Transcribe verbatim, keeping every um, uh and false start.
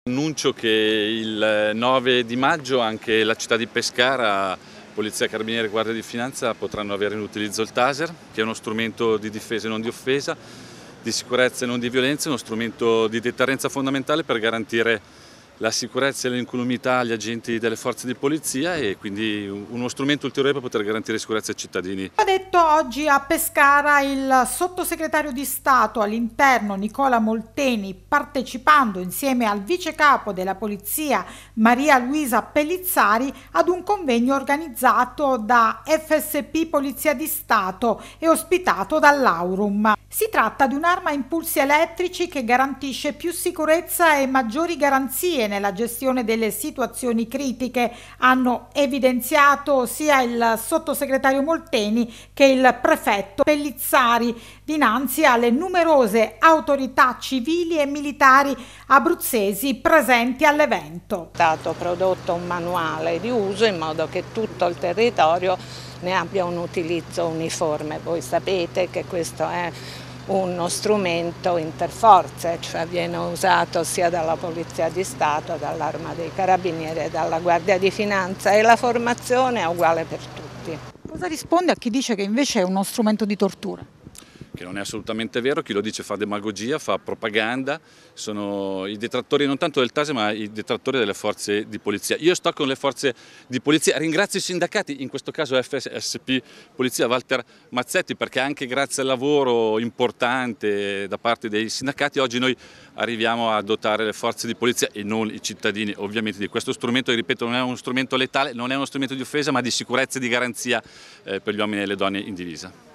Annuncio che il nove di maggio anche la città di Pescara, Polizia, Carabinieri e Guardia di Finanza potranno avere in utilizzo il taser, che è uno strumento di difesa e non di offesa, di sicurezza e non di violenza, uno strumento di deterrenza fondamentale per garantire la sicurezza e l'incolumità agli agenti delle forze di polizia e quindi uno strumento ulteriore per poter garantire sicurezza ai cittadini. Ha detto oggi a Pescara il sottosegretario di Stato all'interno Nicola Molteni, partecipando insieme al vice capo della polizia Maria Luisa Pellizzari ad un convegno organizzato da F S P Polizia di Stato e ospitato dall'Aurum. Si tratta di un'arma a impulsi elettrici che garantisce più sicurezza e maggiori garanzie nella gestione delle situazioni critiche, hanno evidenziato sia il sottosegretario Molteni che il prefetto Pellizzari dinanzi alle numerose autorità civili e militari abruzzesi presenti all'evento. È stato prodotto un manuale di uso in modo che tutto il territorio ne abbia un utilizzo uniforme. Voi sapete che questo è uno strumento interforze, cioè viene usato sia dalla Polizia di Stato, dall'Arma dei Carabinieri e dalla Guardia di Finanza e la formazione è uguale per tutti. Cosa risponde a chi dice che invece è uno strumento di tortura? Che non è assolutamente vero, chi lo dice fa demagogia, fa propaganda, sono i detrattori non tanto del taser ma i detrattori delle forze di polizia. Io sto con le forze di polizia, ringrazio i sindacati, in questo caso F S P Polizia Walter Mazzetti, perché anche grazie al lavoro importante da parte dei sindacati oggi noi arriviamo a dotare le forze di polizia e non i cittadini ovviamente di questo strumento che, ripeto, non è uno strumento letale, non è uno strumento di offesa ma di sicurezza e di garanzia eh, per gli uomini e le donne in divisa.